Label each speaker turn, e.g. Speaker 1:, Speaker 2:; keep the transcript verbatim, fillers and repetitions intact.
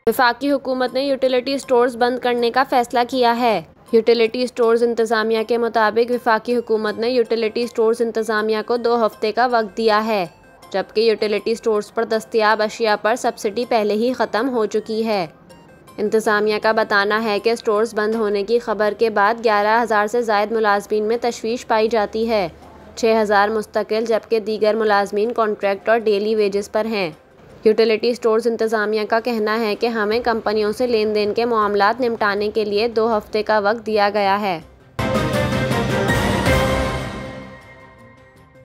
Speaker 1: वफाकी हुकूमत ने यूटिलिटी स्टोर्स बंद करने का फैसला किया है। यूटिलिटी स्टोर्स इंतज़ामिया के मुताबिक वफाकी हुकूमत ने यूटिलिटी स्टोर्स इंतज़ामिया को दो हफ्ते का वक्त दिया है, जबकि यूटिलिटी स्टोर्स पर दस्तयाब अशिया पर सब्सिडी पहले ही ख़त्म हो चुकी है। इंतज़ामिया का बताना है कि स्टोर्स बंद होने की खबर के बाद ग्यारह हज़ार से ज़ायद मुलाजमीन में तशवीश पाई जाती है। छः हज़ार मुस्तकिल जबकि दीगर मुलाजमीन कॉन्ट्रैक्ट और डेली वेजेस पर हैं। यूटिलिटी स्टोर्स इंतज़ामिया का कहना है कि हमें कंपनियों से लेन देन के मामलात निपटाने के लिए दो हफ्ते का वक्त दिया गया है।